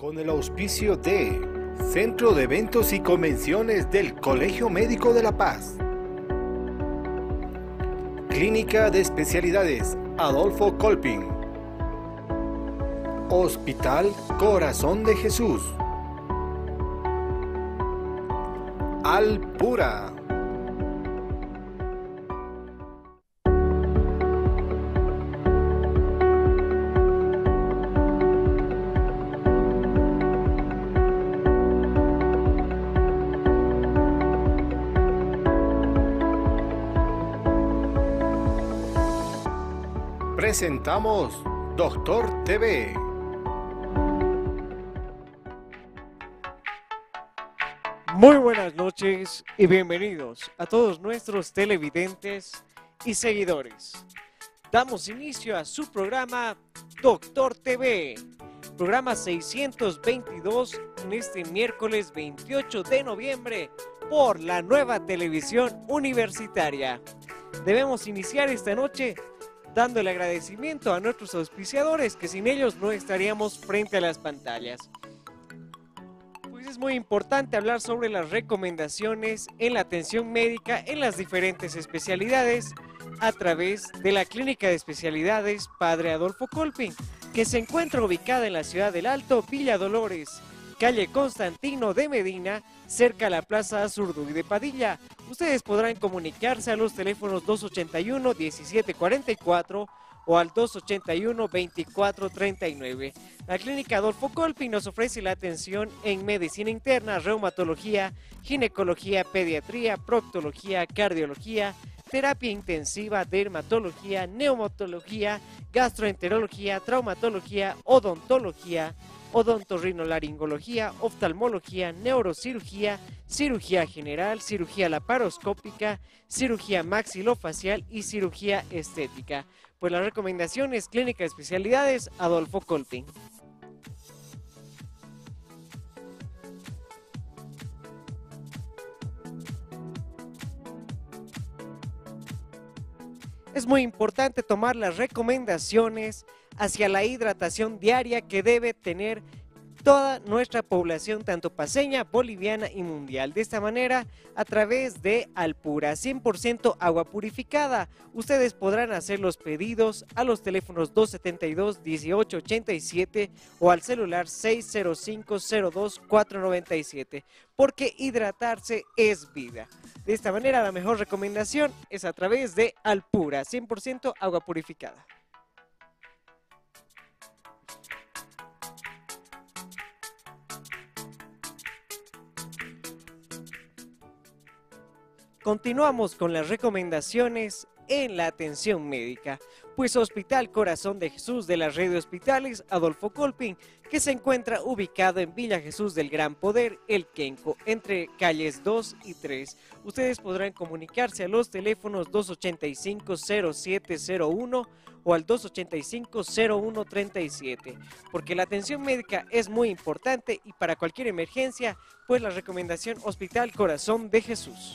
Con el auspicio de Centro de Eventos y Convenciones del Colegio Médico de La Paz, Clínica de Especialidades Adolfo Colping, Hospital Corazón de Jesús, Alpura. Presentamos Doctor TV. Muy buenas noches y bienvenidos a todos nuestros televidentes y seguidores. Damos inicio a su programa Doctor TV, programa 622 en este miércoles 28 de noviembre por la Nueva Televisión Universitaria. Debemos iniciar esta noche dando el agradecimiento a nuestros auspiciadores, que sin ellos no estaríamos frente a las pantallas. Pues es muy importante hablar sobre las recomendaciones en la atención médica en las diferentes especialidades a través de la Clínica de Especialidades Padre Adolfo Colping, que se encuentra ubicada en la ciudad del Alto, Villa Dolores, calle Constantino de Medina, cerca a la Plaza Azurduy de Padilla. Ustedes podrán comunicarse a los teléfonos 281-1744 o al 281-2439. La Clínica Adolfo Colping nos ofrece la atención en medicina interna, reumatología, ginecología, pediatría, proctología, cardiología, terapia intensiva, dermatología, neumología, gastroenterología, traumatología, odontología, odontorrinolaringología, oftalmología, neurocirugía, cirugía general, cirugía laparoscópica, cirugía maxilofacial y cirugía estética. Pues la recomendación es Clínica de Especialidades Adolfo Colping. Es muy importante tomar las recomendaciones hacia la hidratación diaria que debe tener toda nuestra población, tanto paceña, boliviana y mundial. De esta manera, a través de Alpura, 100% agua purificada. Ustedes podrán hacer los pedidos a los teléfonos 272-1887 o al celular 605-02-497, porque hidratarse es vida. De esta manera, la mejor recomendación es a través de Alpura, 100% agua purificada. Continuamos con las recomendaciones en la atención médica, pues Hospital Corazón de Jesús de la red de hospitales Adolfo Colping, que se encuentra ubicado en Villa Jesús del Gran Poder, El Quenco, entre calles 2 y 3. Ustedes podrán comunicarse a los teléfonos 285-0701 o al 285-0137, porque la atención médica es muy importante y para cualquier emergencia, pues la recomendación Hospital Corazón de Jesús.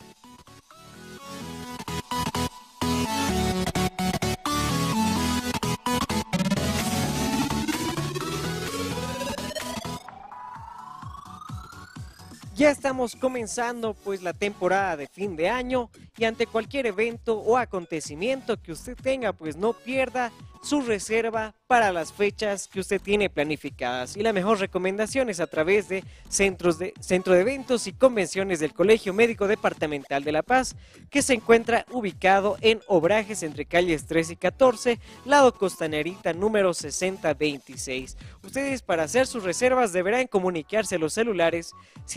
Ya estamos comenzando pues la temporada de fin de año y ante cualquier evento o acontecimiento que usted tenga, pues no pierda su reserva para las fechas que usted tiene planificadas. Y la mejor recomendación es a través de Centro de Eventos y Convenciones del Colegio Médico Departamental de La Paz, que se encuentra ubicado en Obrajes entre calles 3 y 14, lado Costanerita número 6026. Ustedes para hacer sus reservas deberán comunicarse a los celulares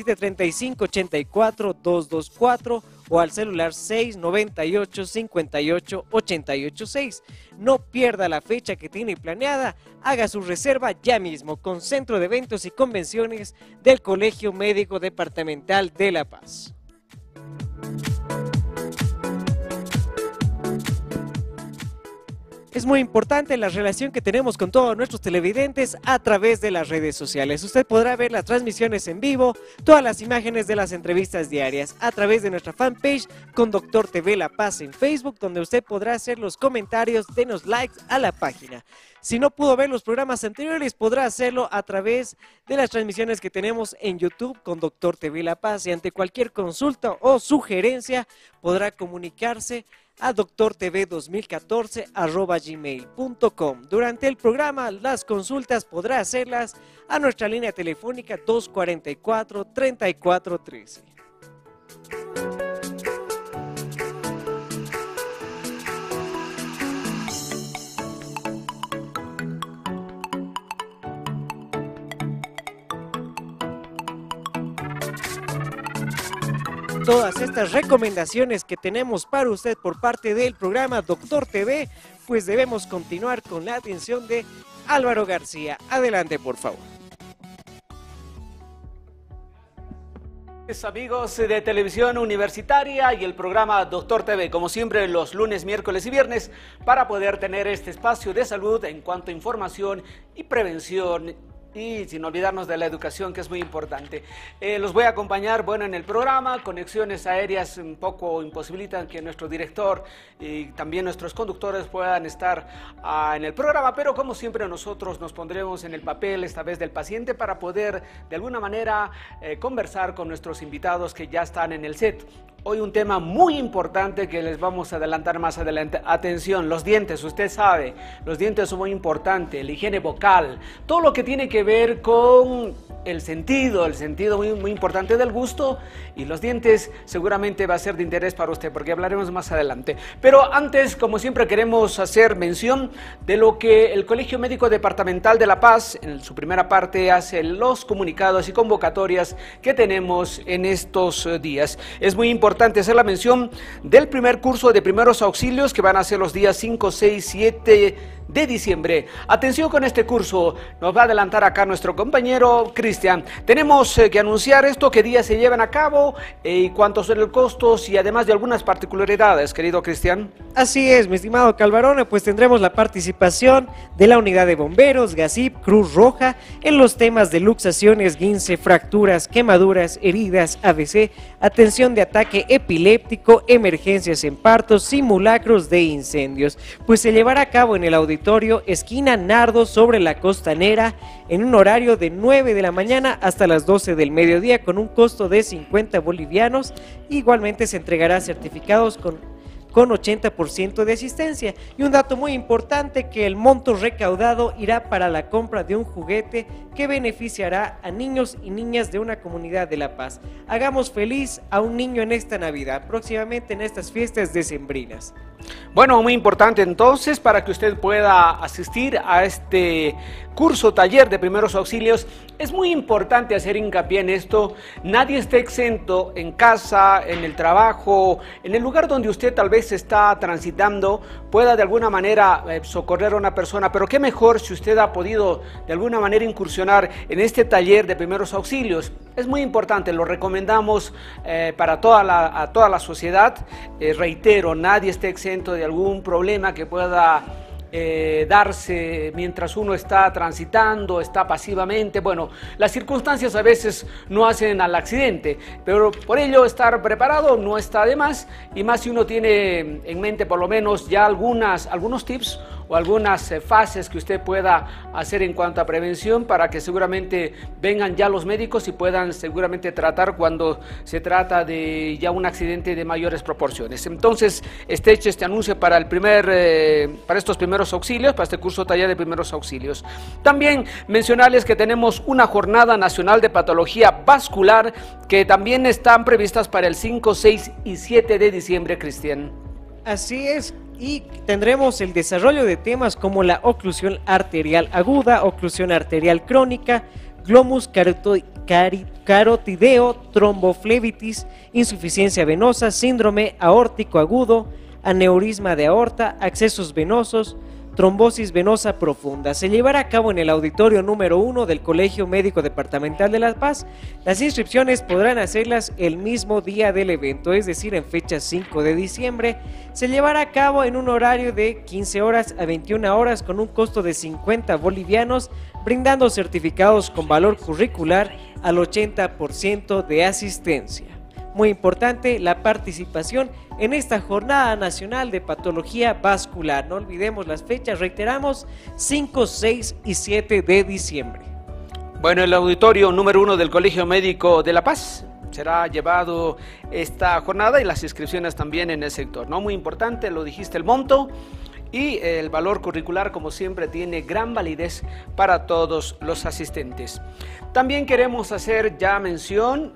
735-84-224 o al celular 698-58-886. No pierda la fecha que tiene planeada, haga su reserva ya mismo con Centro de Eventos y Convenciones del Colegio Médico Departamental de La Paz. Es muy importante la relación que tenemos con todos nuestros televidentes a través de las redes sociales. Usted podrá ver las transmisiones en vivo, todas las imágenes de las entrevistas diarias a través de nuestra fanpage con Doctor TV La Paz en Facebook, donde usted podrá hacer los comentarios, denos likes a la página. Si no pudo ver los programas anteriores, podrá hacerlo a través de las transmisiones que tenemos en YouTube con Doctor TV La Paz, y ante cualquier consulta o sugerencia podrá comunicarse a doctortv2014@gmail.com. Durante el programa, las consultas podrá hacerlas a nuestra línea telefónica 244-3413. Todas estas recomendaciones que tenemos para usted por parte del programa Doctor TV, pues debemos continuar con la atención de Álvaro García. Adelante, por favor. Amigos de Televisión Universitaria y el programa Doctor TV, como siempre los lunes, miércoles y viernes, para poder tener este espacio de salud en cuanto a información y prevención, y sin olvidarnos de la educación, que es muy importante. Los voy a acompañar, bueno, en el programa. Conexiones aéreas un poco imposibilitan que nuestro director y también nuestros conductores puedan estar en el programa, pero como siempre nosotros nos pondremos en el papel, esta vez del paciente, para poder de alguna manera conversar con nuestros invitados que ya están en el set. Hoy un tema muy importante que les vamos a adelantar más adelante. Atención, los dientes, usted sabe, los dientes son muy importantes, la higiene bucal, todo lo que tiene que ver con el sentido muy importante del gusto, y los dientes seguramente va a ser de interés para usted, porque hablaremos más adelante. Pero antes, como siempre, queremos hacer mención de lo que el Colegio Médico Departamental de La Paz, en su primera parte, hace los comunicados y convocatorias que tenemos en estos días. Es muy importante hacer la mención del primer curso de primeros auxilios, que van a ser los días 5, 6, 7 de diciembre. Atención con este curso, nos va a adelantar acá nuestro compañero Cristian. Tenemos que anunciar esto, qué días se llevan a cabo y cuántos son los costos, y además de algunas particularidades, querido Cristian. Así es, mi estimado Calvarone, pues tendremos la participación de la unidad de bomberos, GACIP, Cruz Roja, en los temas de luxaciones, guince, fracturas, quemaduras, heridas, AVC, atención de ataque epiléptico, emergencias en partos, simulacros de incendios. Pues se llevará a cabo en el auditorio esquina Nardo sobre la Costanera, en un horario de 9 de la mañana hasta las 12 del mediodía, con un costo de 50 bolivianos. Igualmente se entregará certificados con 80% de asistencia. Y un dato muy importante, que el monto recaudado irá para la compra de un juguete que beneficiará a niños y niñas de una comunidad de La Paz. Hagamos feliz a un niño en esta Navidad, próximamente en estas fiestas decembrinas. Bueno, muy importante entonces, para que usted pueda asistir a este curso taller de primeros auxilios, es muy importante hacer hincapié en esto. Nadie está exento en casa, en el trabajo, en el lugar donde usted tal vez está transitando, pueda de alguna manera socorrer a una persona, pero qué mejor si usted ha podido de alguna manera incursionar en este taller de primeros auxilios. Es muy importante, lo recomendamos para toda la sociedad. Reitero, nadie está exento de algún problema que pueda darse mientras uno está transitando, está pasivamente. Bueno, las circunstancias a veces no hacen al accidente, pero por ello estar preparado no está de más, y más si uno tiene en mente por lo menos ya algunos tips o algunas fases que usted pueda hacer en cuanto a prevención, para que seguramente vengan ya los médicos y puedan seguramente tratar cuando se trata de ya un accidente de mayores proporciones. Entonces, hecho este anuncio para para estos primeros auxilios, para este curso taller de primeros auxilios. También mencionarles que tenemos una jornada nacional de patología vascular, que también están previstas para el 5, 6 y 7 de diciembre, Cristian. Así es. Y tendremos el desarrollo de temas como la oclusión arterial aguda, oclusión arterial crónica, glomus carotideo, tromboflebitis, insuficiencia venosa, síndrome aórtico agudo, aneurisma de aorta, accesos venosos, trombosis venosa profunda. Se llevará a cabo en el auditorio número 1 del Colegio Médico Departamental de La Paz. Las inscripciones podrán hacerlas el mismo día del evento, es decir, en fecha 5 de diciembre. Se llevará a cabo en un horario de 15 horas a 21 horas con un costo de 50 bolivianos, brindando certificados con valor curricular al 80% de asistencia. Muy importante la participación en esta Jornada Nacional de Patología Vascular. No olvidemos las fechas, reiteramos, 5, 6 y 7 de diciembre. Bueno, el auditorio número 1 del Colegio Médico de La Paz será llevado esta jornada y las inscripciones también en el sector, ¿no? Muy importante, lo dijiste, el monto y el valor curricular, como siempre, tiene gran validez para todos los asistentes. También queremos hacer ya mención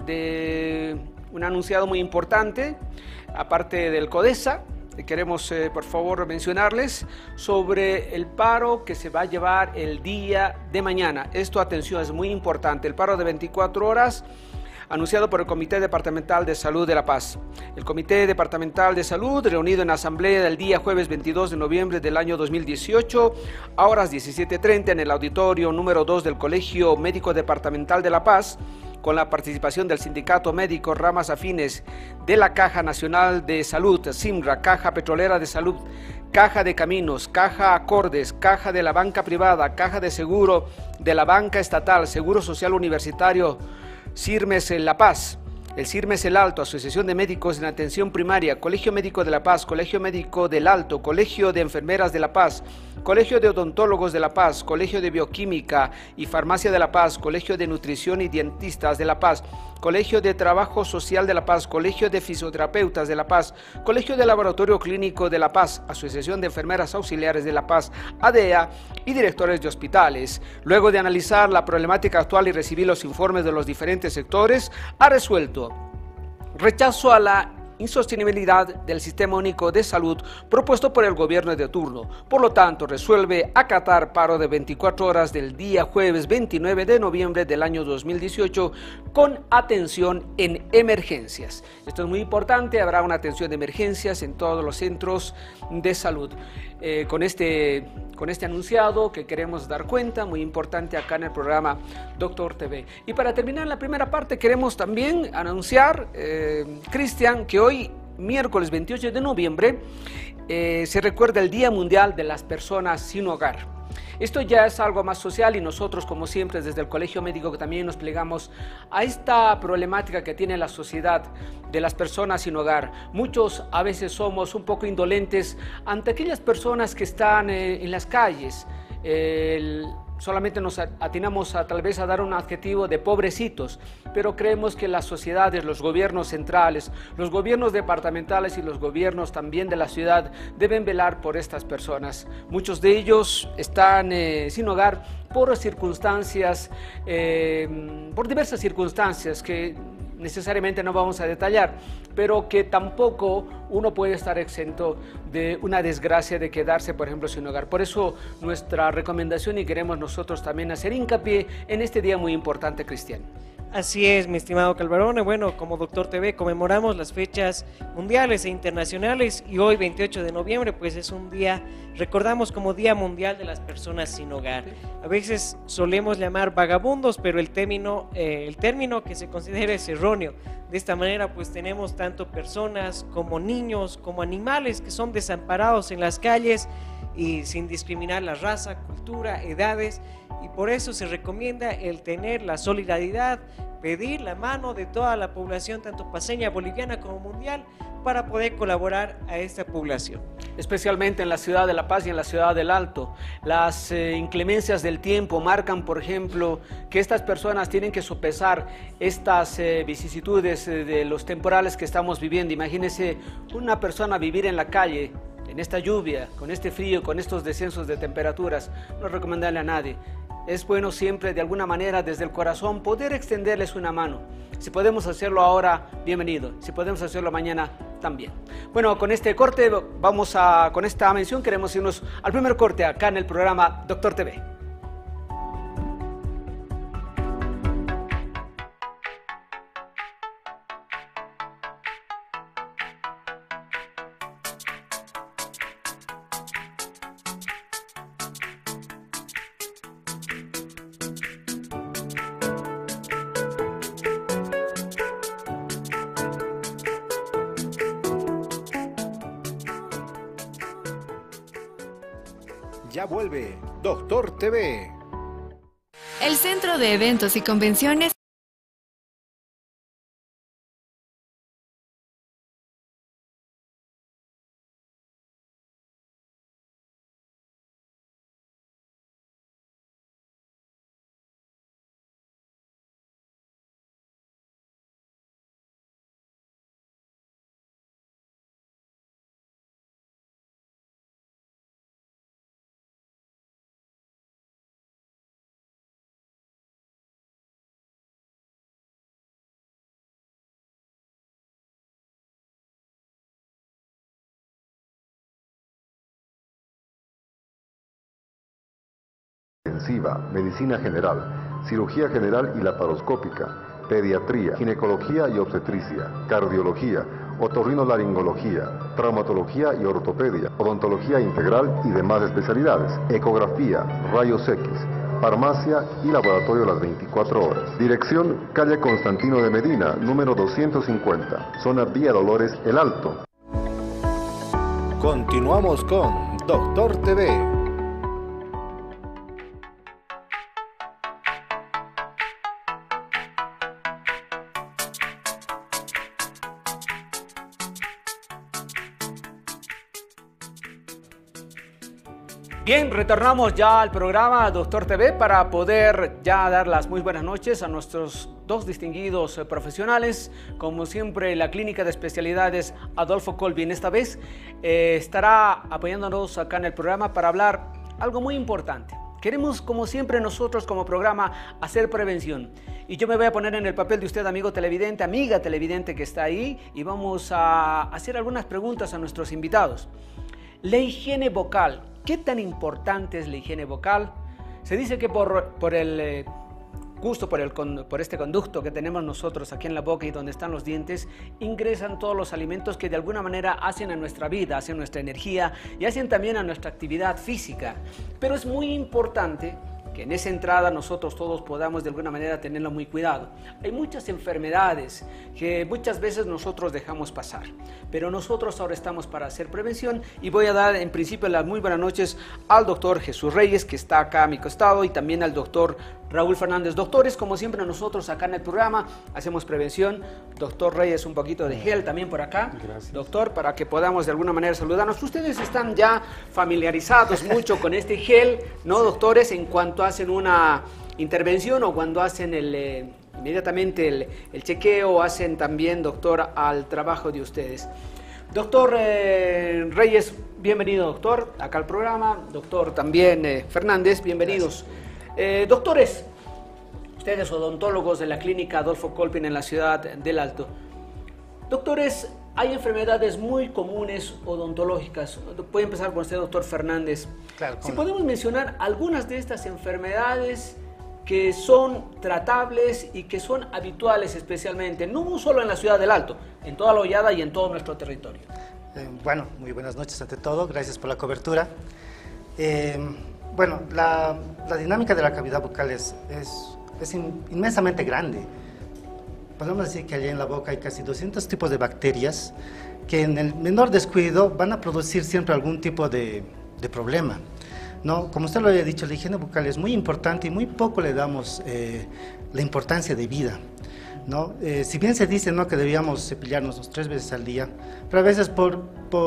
de un anunciado muy importante, aparte del CODESA. Queremos, por favor, mencionarles sobre el paro que se va a llevar el día de mañana. Esto, atención, es muy importante. El paro de 24 horas anunciado por el Comité Departamental de Salud de La Paz. El Comité Departamental de Salud, reunido en asamblea el día jueves 22 de noviembre del año 2018, a horas 17:30 en el auditorio número 2 del Colegio Médico Departamental de La Paz, con la participación del Sindicato Médico Ramas Afines de la Caja Nacional de Salud, SIMRA, Caja Petrolera de Salud, Caja de Caminos, Caja Acordes, Caja de la Banca Privada, Caja de Seguro de la Banca Estatal, Seguro Social Universitario, CIRMES en La Paz, el CIRMES El Alto, Asociación de Médicos en Atención Primaria, Colegio Médico de La Paz, Colegio Médico del Alto, Colegio de Enfermeras de La Paz, Colegio de Odontólogos de La Paz, Colegio de Bioquímica y Farmacia de La Paz, Colegio de Nutrición y Dentistas de La Paz, Colegio de Trabajo Social de La Paz, Colegio de Fisioterapeutas de La Paz, Colegio de Laboratorio Clínico de La Paz, Asociación de Enfermeras Auxiliares de La Paz, ADEA y directores de hospitales. Luego de analizar la problemática actual y recibir los informes de los diferentes sectores, ha resuelto rechazo a la insostenibilidad del Sistema Único de Salud propuesto por el gobierno de turno. Por lo tanto, resuelve acatar paro de 24 horas del día jueves 29 de noviembre del año 2018 con atención en emergencias. Esto es muy importante, habrá una atención de emergencias en todos los centros de salud. Con este anunciado que queremos dar cuenta, muy importante acá en el programa Doctor TV. Y para terminar la primera parte, queremos también anunciar, Cristian, que hoy, miércoles 28 de noviembre, se recuerda el Día Mundial de las Personas Sin Hogar. Esto ya es algo más social y nosotros, como siempre, desde el Colegio Médico también nos plegamos a esta problemática que tiene la sociedad de las personas sin hogar. Muchos a veces somos un poco indolentes ante aquellas personas que están en las calles. Solamente nos atinamos tal vez a dar un adjetivo de pobrecitos, pero creemos que las sociedades, los gobiernos centrales, los gobiernos departamentales y los gobiernos también de la ciudad deben velar por estas personas. Muchos de ellos están sin hogar por circunstancias, por diversas circunstancias que necesariamente no vamos a detallar, pero que tampoco uno puede estar exento de una desgracia de quedarse, por ejemplo, sin hogar. Por eso nuestra recomendación, y queremos nosotros también hacer hincapié en este día muy importante, Cristian. Así es, mi estimado Calvarone. Bueno, como Doctor TV conmemoramos las fechas mundiales e internacionales y hoy 28 de noviembre pues es un día, recordamos como Día Mundial de las Personas Sin Hogar. A veces solemos llamar vagabundos, pero el término que se considera es erróneo. De esta manera pues tenemos tanto personas como niños, como animales que son desamparados en las calles y sin discriminar la raza, cultura, edades. Y por eso se recomienda el tener la solidaridad, pedir la mano de toda la población, tanto paceña, boliviana como mundial, para poder colaborar a esta población. Especialmente en la ciudad de La Paz y en la ciudad del Alto. Las inclemencias del tiempo marcan, por ejemplo, que estas personas tienen que sopesar estas vicisitudes de los temporales que estamos viviendo. Imagínense una persona vivir en la calle, en esta lluvia, con este frío, con estos descensos de temperaturas. No recomendarle a nadie. Es bueno siempre, de alguna manera, desde el corazón, poder extenderles una mano. Si podemos hacerlo ahora, bienvenido. Si podemos hacerlo mañana, también. Bueno, con este corte, con esta mención, queremos irnos al primer corte acá en el programa Doctor TV. Ya vuelve Doctor TV. El Centro de Eventos y Convenciones intensiva, medicina general, cirugía general y laparoscópica, pediatría, ginecología y obstetricia, cardiología, otorrinolaringología, traumatología y ortopedia, odontología integral y demás especialidades, ecografía, rayos X, farmacia y laboratorio las 24 horas. Dirección, calle Constantino de Medina, número 250, zona Vía Dolores, El Alto. Continuamos con Doctor TV. Bien, retornamos ya al programa Doctor TV para poder ya dar las muy buenas noches a nuestros dos distinguidos profesionales. Como siempre, la Clínica de Especialidades Adolfo Colvin esta vez estará apoyándonos acá en el programa para hablar algo muy importante. Queremos, como siempre, nosotros como programa hacer prevención. Y yo me voy a poner en el papel de usted, amigo televidente, amiga televidente que está ahí, y vamos a hacer algunas preguntas a nuestros invitados. La higiene vocal. ¿Qué tan importante es la higiene vocal? Se dice que por este conducto que tenemos nosotros aquí en la boca y donde están los dientes, ingresan todos los alimentos que de alguna manera hacen a nuestra vida, hacen nuestra energía y hacen también a nuestra actividad física. Pero es muy importante que en esa entrada nosotros todos podamos de alguna manera tenerlo muy cuidado. Hay muchas enfermedades que muchas veces nosotros dejamos pasar, pero nosotros ahora estamos para hacer prevención y voy a dar en principio las muy buenas noches al doctor Jesús Reyes, que está acá a mi costado, y también al doctor Raúl Fernández. Doctores, como siempre nosotros acá en el programa hacemos prevención. Doctor Reyes, un poquito de gel también por acá. Gracias. Doctor, para que podamos de alguna manera saludarnos. Ustedes están ya familiarizados mucho con este gel, ¿no, doctores? En cuanto hacen una intervención o cuando hacen inmediatamente el chequeo, hacen también, doctor, al trabajo de ustedes. Doctor Reyes, bienvenido, doctor, acá al programa. Doctor también Fernández, bienvenidos. Doctores, ustedes odontólogos de la clínica Adolfo Colvin en la ciudad del Alto. Doctores, hay enfermedades muy comunes odontológicas. Voy a empezar con usted, doctor Fernández. Claro, si podemos mencionar algunas de estas enfermedades que son tratables y que son habituales especialmente, no solo en la ciudad del Alto, en toda la Hollada y en todo nuestro territorio. Bueno, muy buenas noches ante todo, gracias por la cobertura. Bueno, la dinámica de la cavidad bucal es inmensamente grande. Podemos decir que allí en la boca hay casi 200 tipos de bacterias que en el menor descuido van a producir siempre algún tipo de problema, ¿no? Como usted lo había dicho, la higiene bucal es muy importante y muy poco le damos la importancia de vida, ¿no? Si bien se dice, ¿no?, que debíamos cepillarnos 3 veces al día, pero a veces por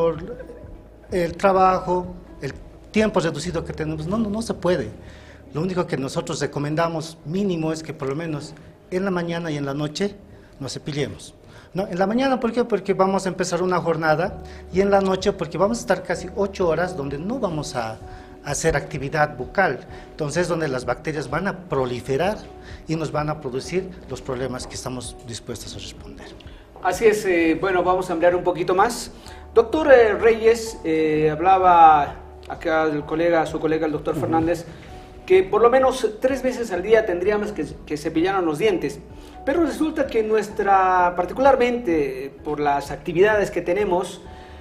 el trabajo, el tiempo reducido que tenemos, no se puede. Lo único que nosotros recomendamos mínimo es que por lo menos en la mañana y en la noche nos cepillemos, ¿no? En la mañana, ¿por qué? Porque vamos a empezar una jornada, y en la noche porque vamos a estar casi 8 horas donde no vamos a hacer actividad bucal. Entonces, donde las bacterias van a proliferar y nos van a producir los problemas que estamos dispuestos a responder. Así es, bueno, vamos a ampliar un poquito más. Doctor Reyes, hablaba acá su colega el doctor Fernández, que por lo menos 3 veces al día tendríamos que cepillarnos los dientes. Pero resulta que particularmente por las actividades que tenemos,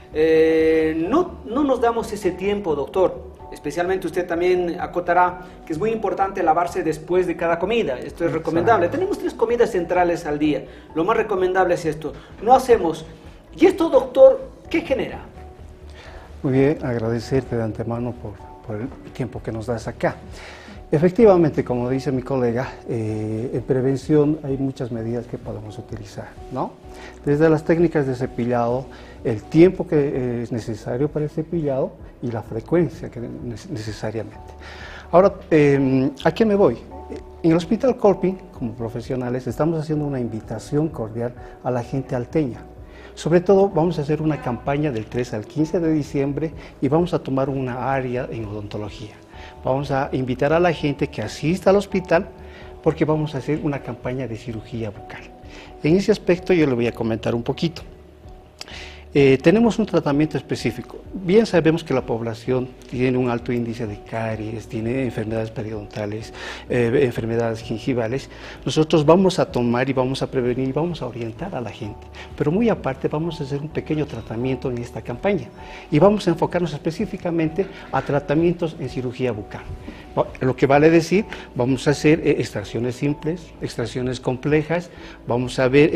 no nos damos ese tiempo, doctor. Especialmente usted también acotará que es muy importante lavarse después de cada comida. Esto es recomendable. Tenemos 3 comidas centrales al día. Lo más recomendable es esto. No hacemos. ¿Y esto, doctor, qué genera? Muy bien, agradecerte de antemano por el tiempo que nos das acá. Efectivamente, como dice mi colega, en prevención hay muchas medidas que podemos utilizar, ¿no? Desde las técnicas de cepillado, el tiempo que es necesario para el cepillado y la frecuencia que necesariamente. Ahora, ¿a qué me voy? En el Hospital Colping, como profesionales, estamos haciendo una invitación cordial a la gente alteña. Sobre todo, vamos a hacer una campaña del 3 al 15 de diciembre y vamos a tomar una área en odontología. Vamos a invitar a la gente que asista al hospital porque vamos a hacer una campaña de cirugía bucal. En ese aspecto yo le voy a comentar un poquito. Tenemos un tratamiento específico. Bien sabemos que la población tiene un alto índice de caries, tiene enfermedades periodontales, enfermedades gingivales. Nosotros vamos a tomar y vamos a prevenir y vamos a orientar a la gente. Pero muy aparte vamos a hacer un pequeño tratamiento en esta campaña y vamos a enfocarnos específicamente a tratamientos en cirugía bucal. Lo que vale decir, vamos a hacer extracciones simples, extracciones complejas, vamos a ver,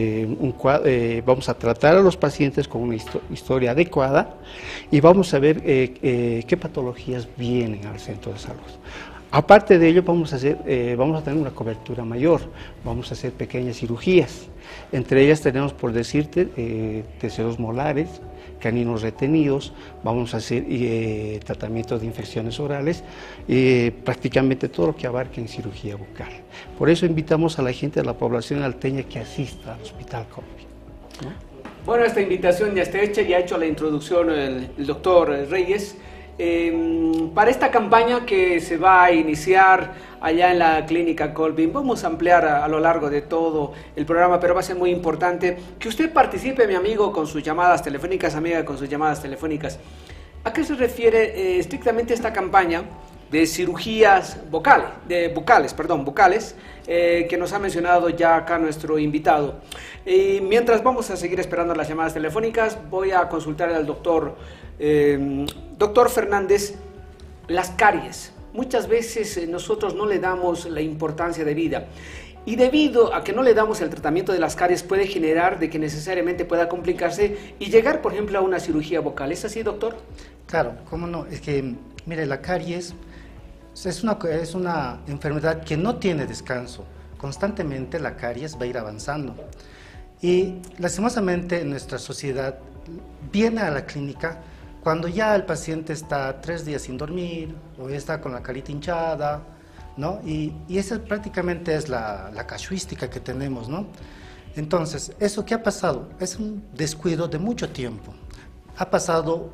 vamos a tratar a los pacientes con una historia adecuada y vamos a ver qué patologías vienen al centro de salud. Aparte de ello, vamos a tener una cobertura mayor, vamos a hacer pequeñas cirugías. Entre ellas tenemos, por decirte, terceros molares, caninos retenidos, vamos a hacer tratamientos de infecciones orales, prácticamente todo lo que abarca en cirugía bucal. Por eso invitamos a la gente de la población alteña que asista al Hospital Colping, ¿no? Bueno, esta invitación ya está hecha, ya ha hecho la introducción el doctor Reyes. Para esta campaña que se va a iniciar allá en la clínica Colping, vamos a ampliar a lo largo de todo el programa, pero va a ser muy importante que usted participe, mi amigo, con sus llamadas telefónicas, amiga, con sus llamadas telefónicas. ¿A qué se refiere estrictamente esta campaña de cirugías bucales, que nos ha mencionado ya acá nuestro invitado? Mientras vamos a seguir esperando las llamadas telefónicas, voy a consultar al doctor Fernández. Las caries, muchas veces nosotros no le damos la importancia de vida, y debido a que no le damos el tratamiento de las caries puede generar de que necesariamente pueda complicarse y llegar, por ejemplo, a una cirugía bucal. ¿Es así, doctor? Claro, cómo no. Es que, mire, la caries es una enfermedad que no tiene descanso. Constantemente la caries va a ir avanzando. Y lastimosamente nuestra sociedad viene a la clínica cuando ya el paciente está 3 días sin dormir o está con la carita hinchada, ¿no? Y esa prácticamente es la casuística que tenemos, ¿no? Entonces, ¿eso qué ha pasado? Es un descuido de mucho tiempo. Ha pasado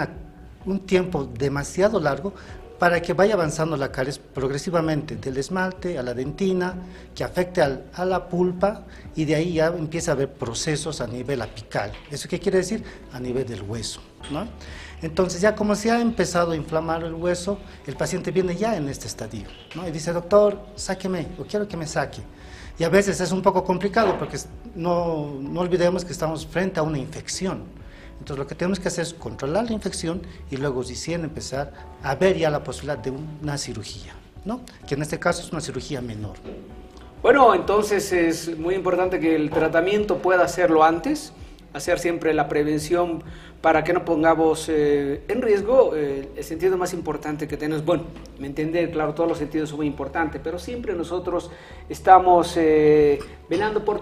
un tiempo demasiado largo para que vaya avanzando la caries progresivamente, del esmalte a la dentina, que afecte a la pulpa, y de ahí ya empieza a haber procesos a nivel apical. ¿Eso qué quiere decir? A nivel del hueso, ¿no? Entonces ya como se ha empezado a inflamar el hueso, el paciente viene ya en este estadio, ¿no? Y dice, doctor, sáqueme, o quiero que me saque. Y a veces es un poco complicado porque no olvidemos que estamos frente a una infección. Entonces lo que tenemos que hacer es controlar la infección y luego recién empezar a ver ya la posibilidad de una cirugía, ¿no? Que en este caso es una cirugía menor. Bueno, entonces es muy importante que el tratamiento pueda hacerlo antes, hacer siempre la prevención para que no pongamos en riesgo el sentido más importante que tenemos. Bueno, me entiende, claro, todos los sentidos son muy importantes, pero siempre nosotros estamos velando por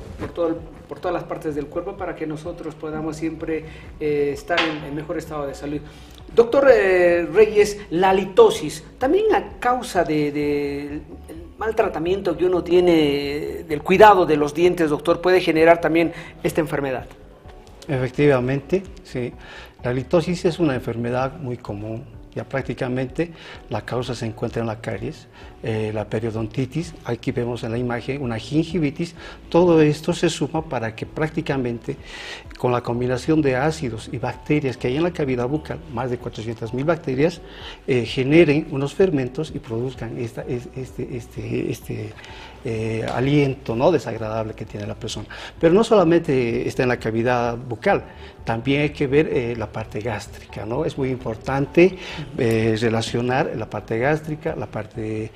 todas las partes del cuerpo para que nosotros podamos siempre estar en mejor estado de salud. Doctor Reyes, la halitosis, también a causa del mal tratamiento que uno tiene del cuidado de los dientes, doctor, puede generar también esta enfermedad. Efectivamente, sí. La halitosis es una enfermedad muy común. Ya prácticamente la causa se encuentra en la caries, la periodontitis, aquí vemos en la imagen una gingivitis. Todo esto se suma para que prácticamente con la combinación de ácidos y bacterias que hay en la cavidad bucal, más de 400.000 bacterias, generen unos fermentos y produzcan este aliento, ¿no?, desagradable que tiene la persona. Pero no solamente está en la cavidad bucal, también hay que ver la parte gástrica, ¿no? Es muy importante relacionar la parte gástrica, la parte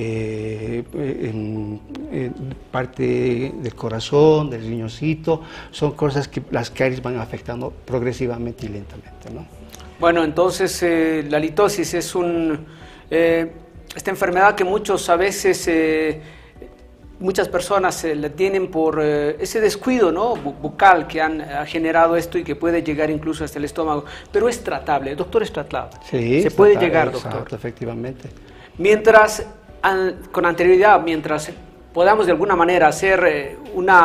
del corazón, del riñoncito. Son cosas que las caries van afectando progresivamente y lentamente, ¿no? Bueno, entonces la litosis es esta enfermedad que muchos a veces, muchas personas la tienen por ese descuido, ¿no?, bucal que ha generado esto y que puede llegar incluso hasta el estómago, pero es tratable. Doctor, es tratable. Sí, se puede llegar, doctor. Exacto, efectivamente. Mientras, con anterioridad, mientras podamos de alguna manera hacer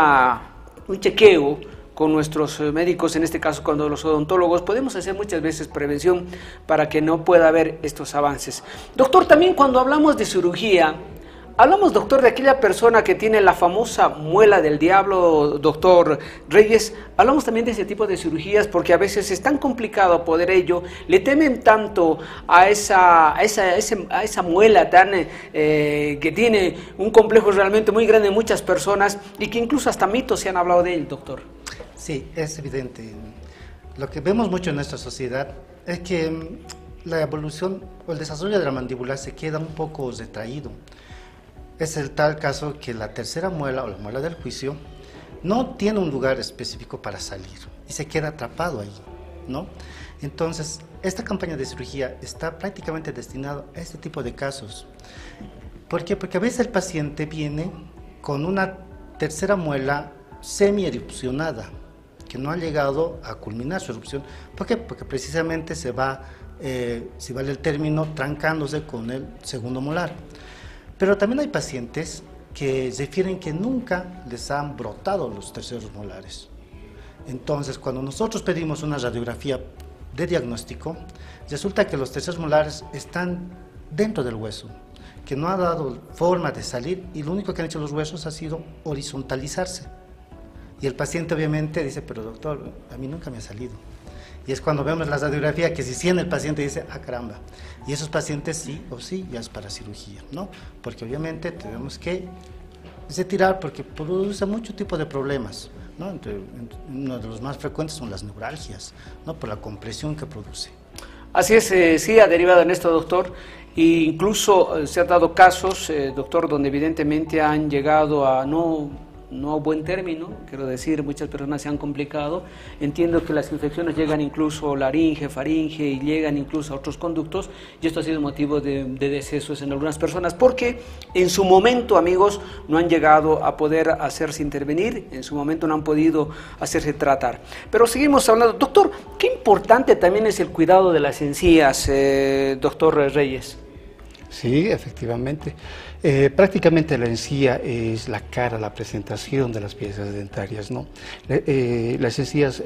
un chequeo con nuestros médicos, en este caso con los odontólogos, podemos hacer muchas veces prevención para que no pueda haber estos avances. Doctor, también cuando hablamos de cirugía, hablamos, doctor, de aquella persona que tiene la famosa muela del diablo, doctor Reyes. Hablamos también de ese tipo de cirugías porque a veces es tan complicado poder ello. Le temen tanto a esa muela tan que tiene un complejo realmente muy grande en muchas personas y que incluso hasta mitos se han hablado de él, doctor. Sí, es evidente. Lo que vemos mucho en nuestra sociedad es que la evolución o el desarrollo de la mandíbula se queda un poco retraído. Es el tal caso que la tercera muela o la muela del juicio no tiene un lugar específico para salir y se queda atrapado ahí, ¿no? Entonces, esta campaña de cirugía está prácticamente destinada a este tipo de casos. ¿Por qué? Porque a veces el paciente viene con una tercera muela semi-erupcionada, que no ha llegado a culminar su erupción. ¿Por qué? Porque precisamente se va, si vale el término, trancándose con el segundo molar. Pero también hay pacientes que refieren que nunca les han brotado los terceros molares. Entonces, cuando nosotros pedimos una radiografía de diagnóstico, resulta que los terceros molares están dentro del hueso, que no ha dado forma de salir y lo único que han hecho los huesos ha sido horizontalizarse. Y el paciente obviamente dice, pero doctor, a mí nunca me ha salido. Y es cuando vemos la radiografía que si en el paciente dice, ah, caramba. Y esos pacientes sí o sí ya es para cirugía, ¿no? Porque obviamente tenemos que retirar porque produce mucho tipo de problemas, ¿no? Uno de los más frecuentes son las neuralgias, ¿no? Por la compresión que produce. Así es, sí ha derivado en esto, doctor. E incluso se han dado casos, doctor, donde evidentemente han llegado a no a buen término, quiero decir, muchas personas se han complicado. Entiendo que las infecciones llegan incluso a laringe, faringe y llegan incluso a otros conductos y esto ha sido motivo de decesos en algunas personas porque en su momento, amigos, no han llegado a poder hacerse intervenir, en su momento no han podido hacerse tratar. Pero seguimos hablando. Doctor, qué importante también es el cuidado de las encías, doctor Reyes. Sí, efectivamente. Prácticamente la encía es la cara, la presentación de las piezas dentarias, ¿no? Las encías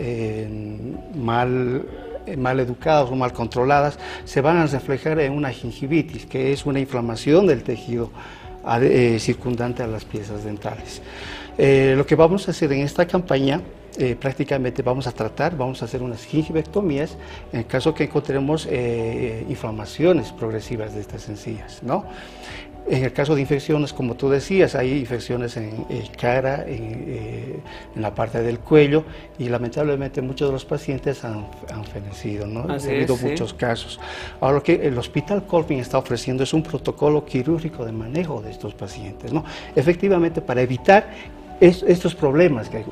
mal educadas o mal controladas se van a reflejar en una gingivitis, que es una inflamación del tejido circundante a las piezas dentales. Lo que vamos a hacer en esta campaña, prácticamente vamos a hacer unas gingivectomías en el caso que encontremos inflamaciones progresivas de estas encías, ¿no? En el caso de infecciones, como tú decías, hay infecciones en cara, en la parte del cuello y lamentablemente muchos de los pacientes han fenecido, ¿no? Ha habido muchos casos. Ahora lo que el Hospital Colping está ofreciendo es un protocolo quirúrgico de manejo de estos pacientes, ¿no? Efectivamente para evitar estos problemas, que hay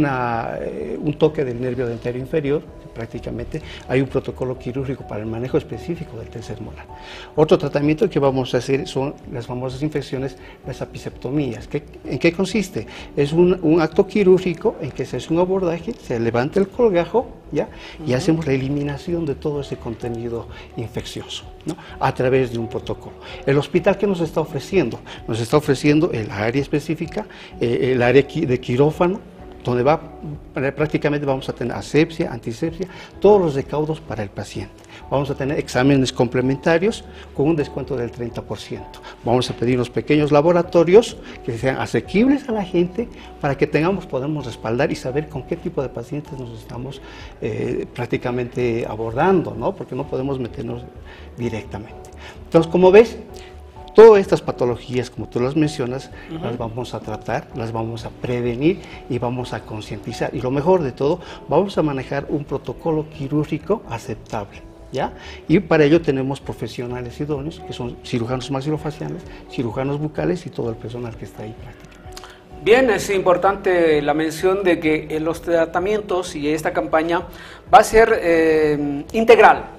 un toque del nervio dentario inferior, prácticamente hay un protocolo quirúrgico para el manejo específico del tercer molar. Otro tratamiento que vamos a hacer son las famosas infecciones, las apisectomías. ¿En qué consiste? Es un acto quirúrgico en que se hace un abordaje, se levanta el colgajo, ¿ya? Y hacemos la eliminación de todo ese contenido infeccioso, ¿no? A través de un protocolo. El hospital, ¿qué nos está ofreciendo? Nos está ofreciendo el área específica, el área de quirófano, donde prácticamente vamos a tener asepsia, antisepsia, todos los recaudos para el paciente. Vamos a tener exámenes complementarios con un descuento del 30%. Vamos a pedir unos pequeños laboratorios que sean asequibles a la gente para que podamos respaldar y saber con qué tipo de pacientes nos estamos prácticamente abordando, ¿no? Porque no podemos meternos directamente. Entonces, como ves, todas estas patologías, como tú las mencionas, las vamos a tratar, las vamos a prevenir y vamos a concientizar. Y lo mejor de todo, vamos a manejar un protocolo quirúrgico aceptable, ¿ya? Y para ello tenemos profesionales idóneos, que son cirujanos maxilofaciales, cirujanos bucales y todo el personal que está ahí prácticamente. Bien, es importante la mención de que los tratamientos y esta campaña va a ser integral.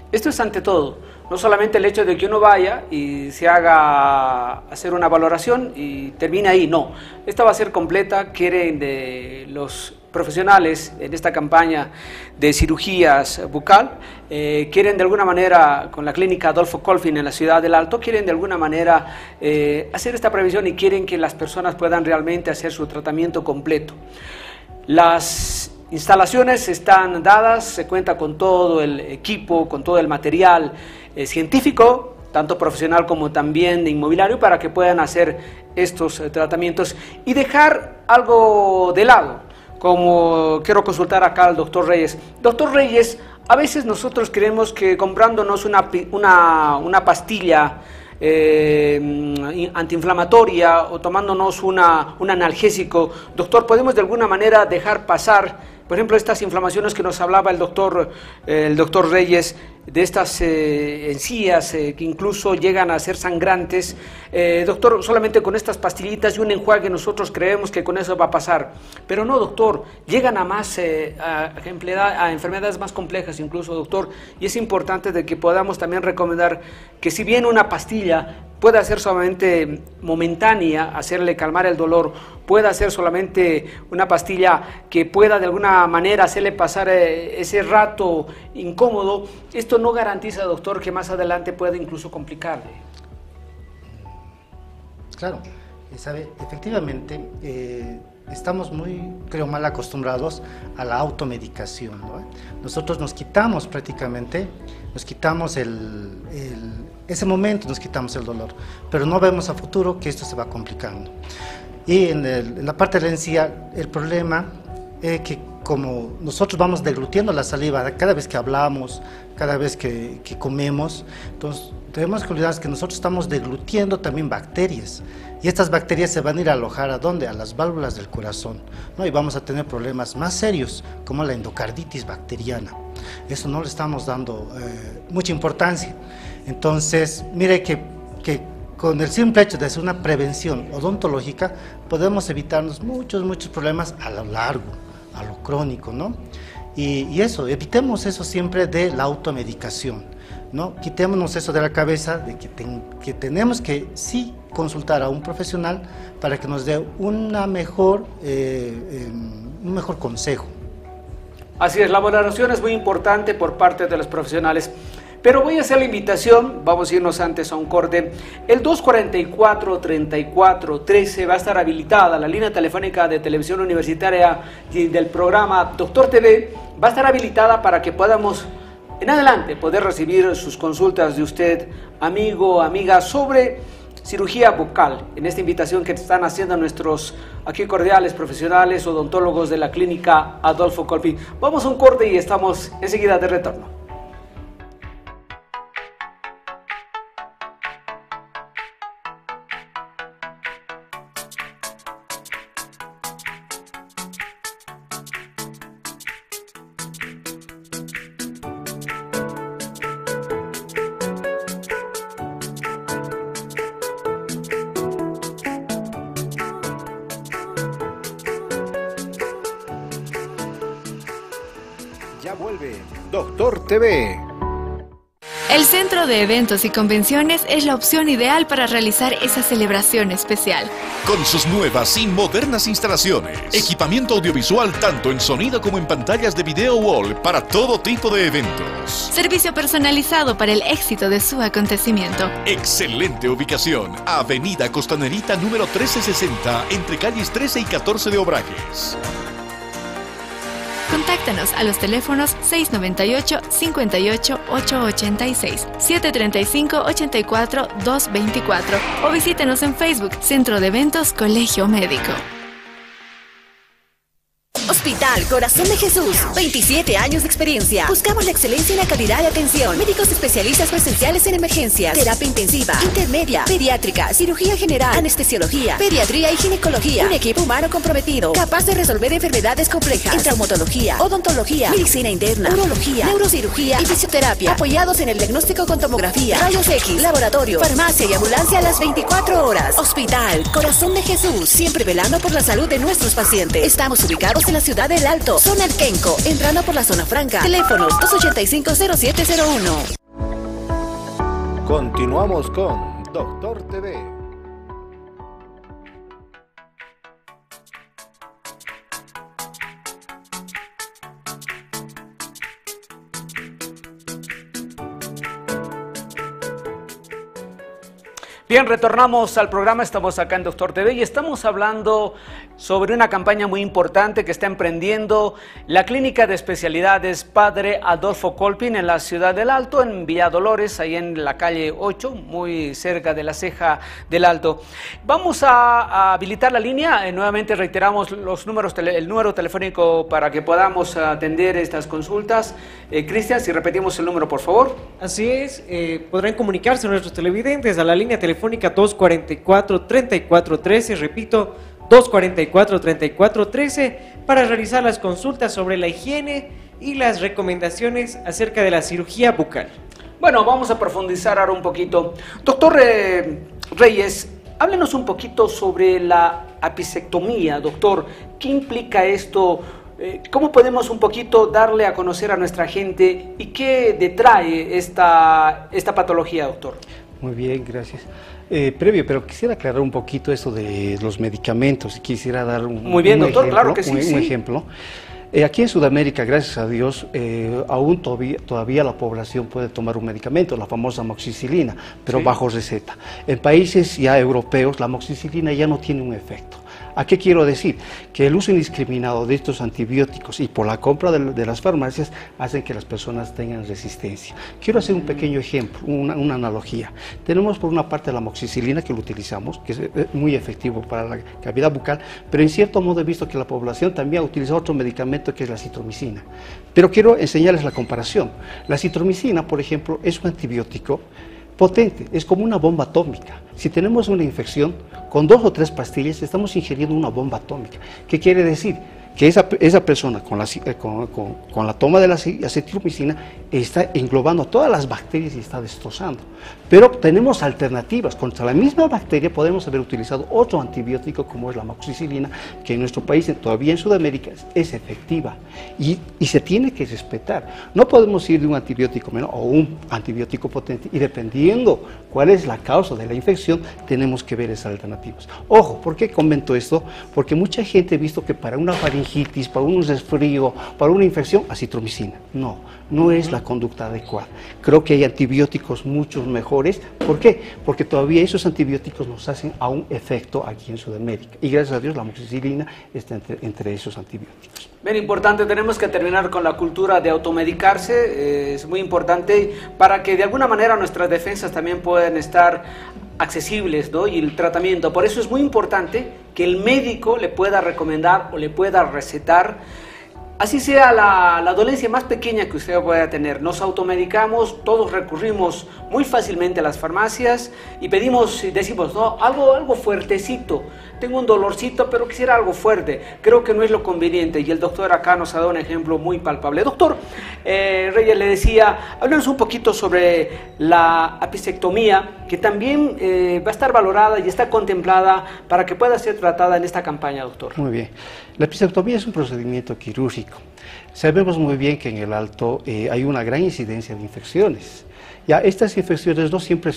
Esto es ante todo, no solamente el hecho de que uno vaya y se haga hacer una valoración y termine ahí, no. Esta va a ser completa, quieren de los profesionales en esta campaña de cirugías bucal, quieren de alguna manera, con la clínica Adolfo Colfin en la ciudad del Alto, quieren de alguna manera hacer esta prevención y quieren que las personas puedan realmente hacer su tratamiento completo. Las instalaciones están dadas, se cuenta con todo el equipo, con todo el material científico, tanto profesional como también de inmobiliario, para que puedan hacer estos tratamientos y dejar algo de lado, como quiero consultar acá al doctor Reyes. Doctor Reyes, a veces nosotros creemos que comprándonos una pastilla antiinflamatoria o tomándonos un analgésico, doctor, podemos de alguna manera dejar pasar, por ejemplo, estas inflamaciones que nos hablaba el doctor Reyes, de estas encías que incluso llegan a ser sangrantes. Doctor, solamente con estas pastillitas y un enjuague nosotros creemos que con eso va a pasar, pero no, doctor, llegan a más a enfermedades más complejas incluso, doctor, y es importante de que podamos también recomendar que si bien una pastilla puede ser solamente momentánea, hacerle calmar el dolor, puede ser solamente una pastilla que pueda de alguna manera hacerle pasar ese rato incómodo, esto no garantiza, doctor, que más adelante pueda incluso complicarle. Claro, sabe, efectivamente estamos muy, creo, mal acostumbrados a la automedicación, ¿no? Nosotros nos quitamos prácticamente, ese momento nos quitamos el dolor, pero no vemos a futuro que esto se va complicando. Y en la parte de la encía, el problema es que como nosotros vamos deglutiendo la saliva cada vez que hablamos, cada vez que comemos, entonces debemos olvidar que nosotros estamos deglutiendo también bacterias, y estas bacterias se van a ir a alojar ¿a dónde? A las válvulas del corazón, ¿no? Y vamos a tener problemas más serios como la endocarditis bacteriana. Eso no le estamos dando mucha importancia. Entonces, mire que con el simple hecho de hacer una prevención odontológica podemos evitarnos muchos problemas a lo largo, a lo crónico, ¿no? Y eso, evitemos eso siempre de la automedicación, ¿no? Quitémonos eso de la cabeza de que tenemos que sí consultar a un profesional para que nos dé un mejor consejo. Así es, la valoración es muy importante por parte de los profesionales. Pero voy a hacer la invitación, vamos a irnos antes a un corte. El 244-3413 va a estar habilitada, la línea telefónica de televisión universitaria del programa Doctor TV, va a estar habilitada para que podamos en adelante poder recibir sus consultas de usted, amigo, amiga, sobre cirugía bucal, en esta invitación que están haciendo nuestros aquí cordiales profesionales odontólogos de la clínica Adolfo Colfin. Vamos a un corte y estamos enseguida de retorno. Ya vuelve Doctor TV. El Centro de Eventos y Convenciones es la opción ideal para realizar esa celebración especial. Con sus nuevas y modernas instalaciones, equipamiento audiovisual tanto en sonido como en pantallas de video wall para todo tipo de eventos. Servicio personalizado para el éxito de su acontecimiento. Excelente ubicación, Avenida Costanerita número 1360, entre calles 13 y 14 de Obrajes. Contáctanos a los teléfonos 698-58-886, 735-84-224 o visítenos en Facebook, Centro de Eventos Colegio Médico. Hospital Corazón de Jesús, 27 años de experiencia. Buscamos la excelencia en la calidad de atención. Médicos especialistas presenciales en emergencias, terapia intensiva, intermedia, pediátrica, cirugía general, anestesiología, pediatría y ginecología. Un equipo humano comprometido, capaz de resolver enfermedades complejas en traumatología, odontología, medicina interna, urología, neurocirugía y fisioterapia. Apoyados en el diagnóstico con tomografía, rayos X, laboratorio, farmacia y ambulancia a las 24 horas. Hospital Corazón de Jesús, siempre velando por la salud de nuestros pacientes. Estamos ubicados en la ciudad del Alto, zona El Quenco, entrando por la zona franca. Teléfonos 285-0701. Continuamos con Doctor TV. Bien, retornamos al programa, estamos acá en Doctor TV y estamos hablando sobre una campaña muy importante que está emprendiendo la Clínica de Especialidades Padre Adolfo Colpin en la ciudad del Alto, en Villa Dolores, ahí en la calle 8, muy cerca de la Ceja del Alto. Vamos a habilitar la línea, nuevamente reiteramos los números, el número telefónico para que podamos atender estas consultas. Cristian, si repetimos el número, por favor. Así es, podrán comunicarse nuestros televidentes a la línea telefónica 244-3413, repito, 244-3413, para realizar las consultas sobre la higiene y las recomendaciones acerca de la cirugía bucal. Bueno, vamos a profundizar ahora un poquito. Doctor Reyes, háblenos un poquito sobre la apicectomía, doctor. ¿Qué implica esto? ¿Cómo podemos un poquito darle a conocer a nuestra gente y qué detrae esta patología, doctor? Muy bien, gracias. Pero quisiera aclarar un poquito eso de los medicamentos. Quisiera dar un doctor, ejemplo, claro que sí. Un ejemplo. Aquí en Sudamérica, gracias a Dios, aún todavía la población puede tomar un medicamento, la famosa amoxicilina, pero bajo receta. En países ya europeos, la amoxicilina ya no tiene un efecto. ¿A qué quiero decir? Que el uso indiscriminado de estos antibióticos y por la compra de las farmacias hacen que las personas tengan resistencia. Quiero hacer un pequeño ejemplo, una analogía. Tenemos por una parte la amoxicilina que lo utilizamos, que es muy efectivo para la cavidad bucal, pero en cierto modo he visto que la población también utiliza otro medicamento que es la citromicina. Pero quiero enseñarles la comparación. La citromicina, por ejemplo, es un antibiótico potente, es como una bomba atómica. Si tenemos una infección, con 2 o 3 pastillas estamos ingiriendo una bomba atómica. ¿Qué quiere decir? Que esa persona con la toma de la citromicina está englobando todas las bacterias y está destrozando. Pero tenemos alternativas. Contra la misma bacteria podemos haber utilizado otro antibiótico como es la amoxicilina, que en nuestro país, todavía en Sudamérica, es efectiva y se tiene que respetar. No podemos ir de un antibiótico menor o un antibiótico potente y dependiendo cuál es la causa de la infección, tenemos que ver esas alternativas. Ojo, ¿por qué comento esto? Porque mucha gente ha visto que para una faringitis, para un resfrío, para una infección, acitromicina. No es la conducta adecuada. Creo que hay antibióticos muchos mejores. ¿Por qué? Porque todavía esos antibióticos nos hacen aún efecto aquí en Sudamérica. Y gracias a Dios la amoxicilina está entre esos antibióticos. Bien importante, tenemos que terminar con la cultura de automedicarse. Es muy importante para que de alguna manera nuestras defensas también puedan estar accesibles, ¿no? Y el tratamiento. Por eso es muy importante que el médico le pueda recomendar o le pueda recetar, así sea la dolencia más pequeña que usted pueda tener. Nos automedicamos, todos recurrimos muy fácilmente a las farmacias y decimos, no, algo fuertecito. Tengo un dolorcito, pero quisiera algo fuerte. Creo que no es lo conveniente y el doctor acá nos ha dado un ejemplo muy palpable. Doctor Reyes, le decía, háblanos un poquito sobre la apicectomía, que también va a estar valorada y está contemplada para que pueda ser tratada en esta campaña, doctor. Muy bien. La apicectomía es un procedimiento quirúrgico. Sabemos muy bien que en el Alto hay una gran incidencia de infecciones. Ya, estas infecciones no siempre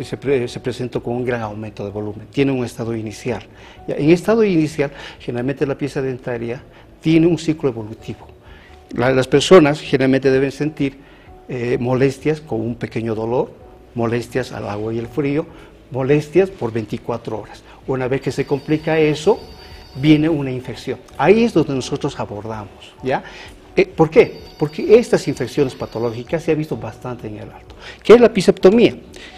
se presentan con un gran aumento de volumen, tienen un estado inicial. Ya, en estado inicial, generalmente la pieza dentaria tiene un ciclo evolutivo. Las personas generalmente deben sentir molestias con un pequeño dolor, molestias al agua y el frío, molestias por 24 horas. Una vez que se complica eso, viene una infección. Ahí es donde nosotros abordamos, ¿ya? ¿Por qué? Porque estas infecciones patológicas se ha visto bastante en el Alto. ¿Qué es la apicectomía?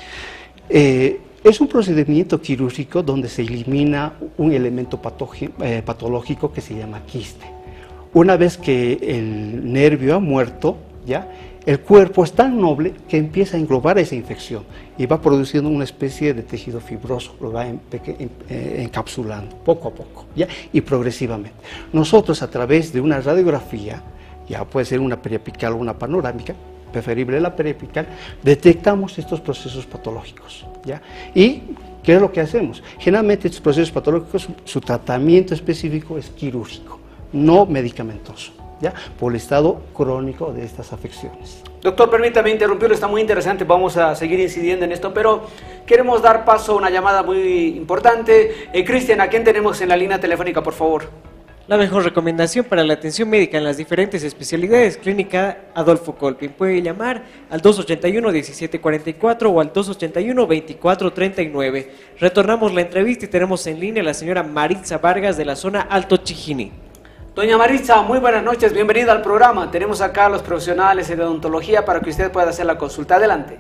Es un procedimiento quirúrgico donde se elimina un elemento patológico que se llama quiste. Una vez que el nervio ha muerto, ¿ya?, el cuerpo es tan noble que empieza a englobar esa infección y va produciendo una especie de tejido fibroso, lo va encapsulando poco a poco, ¿ya?, y progresivamente. Nosotros, a través de una radiografía, ya puede ser una periapical o una panorámica, preferible la periapical, detectamos estos procesos patológicos, ¿ya? Y ¿qué es lo que hacemos? Generalmente estos procesos patológicos, su tratamiento específico es quirúrgico, no medicamentoso, ¿ya?, por el estado crónico de estas afecciones. Doctor, permítame interrumpirlo, está muy interesante, vamos a seguir incidiendo en esto, pero queremos dar paso a una llamada muy importante. Cristian, ¿a quién tenemos en la línea telefónica, por favor? La mejor recomendación para la atención médica en las diferentes especialidades, Clínica Adolfo Colpin. Puede llamar al 281-1744 o al 281-2439. Retornamos la entrevista y tenemos en línea a la señora Maritza Vargas de la zona Alto Chijini. Doña Maritza, muy buenas noches, bienvenida al programa. Tenemos acá a los profesionales de odontología para que usted pueda hacer la consulta. Adelante.